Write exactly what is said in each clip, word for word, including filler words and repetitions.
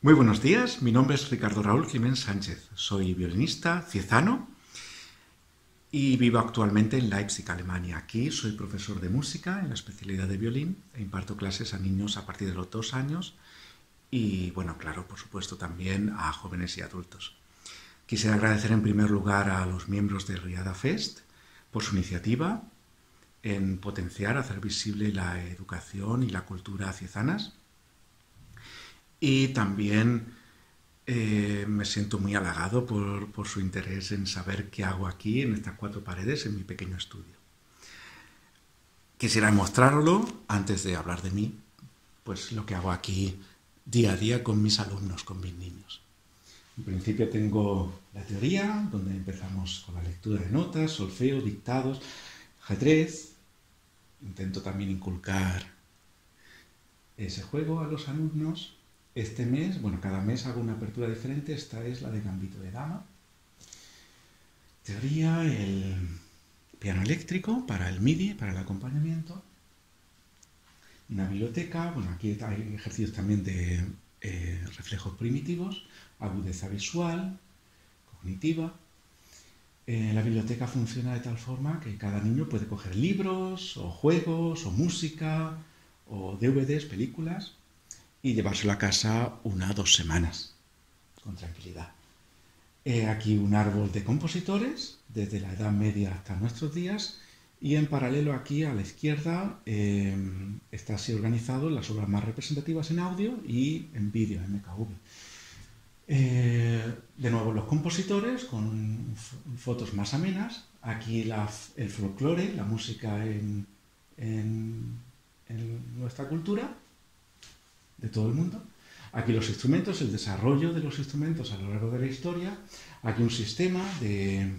Muy buenos días, mi nombre es Ricardo Raúl Jiménez Sánchez, soy violinista ciezano y vivo actualmente en Leipzig, Alemania. Aquí soy profesor de música en la especialidad de violín e imparto clases a niños a partir de los dos años y, bueno, claro, por supuesto también a jóvenes y adultos. Quisiera agradecer en primer lugar a los miembros de Riada Fest por su iniciativa en potenciar, hacer visible la educación y la cultura ciezanas. Y también eh, me siento muy halagado por, por su interés en saber qué hago aquí en estas cuatro paredes en mi pequeño estudio. Quisiera mostrarlo antes de hablar de mí, pues lo que hago aquí día a día con mis alumnos, con mis niños. En principio tengo la teoría, donde empezamos con la lectura de notas, solfeo, dictados, ajedrez. Intento también inculcar ese juego a los alumnos. Este mes, bueno, cada mes hago una apertura diferente. Esta es la de Gambito de Dama. Teoría, el piano eléctrico para el MIDI, para el acompañamiento. Una biblioteca, bueno, aquí hay ejercicios también de eh, reflejos primitivos, agudeza visual, cognitiva. Eh, la biblioteca funciona de tal forma que cada niño puede coger libros, o juegos, o música, o D V Ds, películas, y llevárselo a casa una o dos semanas, con tranquilidad. Eh, aquí un árbol de compositores, desde la Edad Media hasta nuestros días, y en paralelo aquí a la izquierda eh, está así organizado las obras más representativas en audio y en vídeo, M K V. Eh, de nuevo los compositores con fotos más amenas. Aquí la, el folclore, la música en, en, en nuestra cultura, de todo el mundo. Aquí los instrumentos, el desarrollo de los instrumentos a lo largo de la historia. Aquí un sistema de,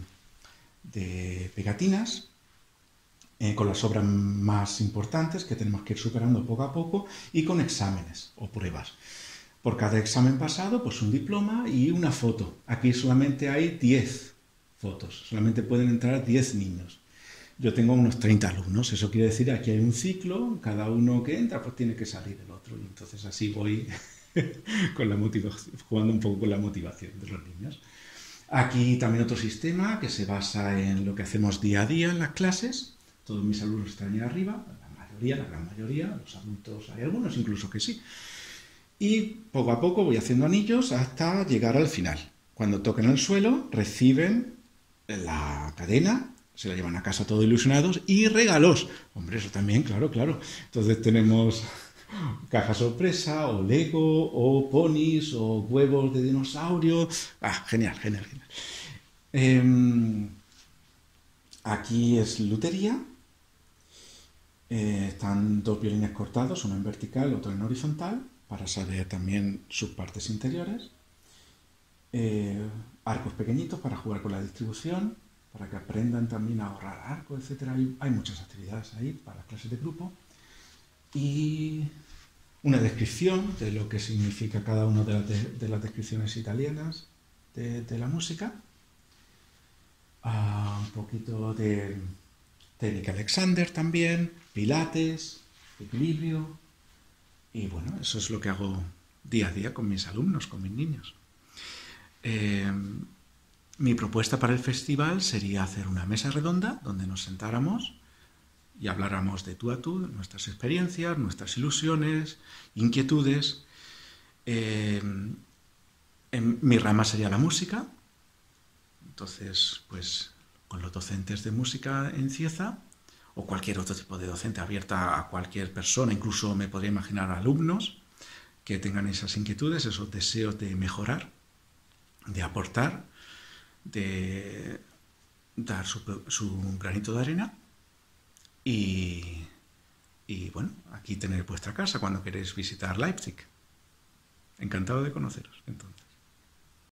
de pegatinas eh, con las obras más importantes que tenemos que ir superando poco a poco y con exámenes o pruebas. Por cada examen pasado, pues un diploma y una foto. Aquí solamente hay diez fotos, solamente pueden entrar diez niños. Yo tengo unos treinta alumnos, eso quiere decir que aquí hay un ciclo, cada uno que entra pues tiene que salir el otro, y entonces así voy con la motivación, jugando un poco con la motivación de los niños. Aquí también otro sistema que se basa en lo que hacemos día a día en las clases. Todos mis alumnos están ahí arriba, la mayoría, la gran mayoría, los adultos hay algunos incluso que sí. Y poco a poco voy haciendo anillos hasta llegar al final. Cuando toquen el suelo, reciben la cadena, se la llevan a casa todos ilusionados y regalos. Hombre, eso también, claro, claro. Entonces tenemos caja sorpresa, o Lego, o ponis, o huevos de dinosaurio. Ah, genial, genial, genial. Eh, aquí es lutería. Eh, están dos violines cortados, uno en vertical, otro en horizontal, para saber también sus partes interiores. Eh, arcos pequeñitos para jugar con la distribución, para que aprendan también a ahorrar arco, etcétera. Hay, hay muchas actividades ahí para las clases de grupo. Y una descripción de lo que significa cada una de las, de, de las descripciones italianas de, de la música. Ah, un poquito de técnica Alexander también, pilates, equilibrio. Y bueno, eso es lo que hago día a día con mis alumnos, con mis niños. Eh, mi propuesta para el festival sería hacer una mesa redonda donde nos sentáramos y habláramos de tú a tú, nuestras experiencias, nuestras ilusiones, inquietudes. Eh, en mi rama sería la música, entonces pues con los docentes de música en Cieza o cualquier otro tipo de docente abierta a cualquier persona, incluso me podría imaginar alumnos que tengan esas inquietudes, esos deseos de mejorar, de aportar, de dar su, su granito de arena y, y bueno, aquí tener vuestra casa cuando queréis visitar Leipzig. Encantado de conoceros, entonces.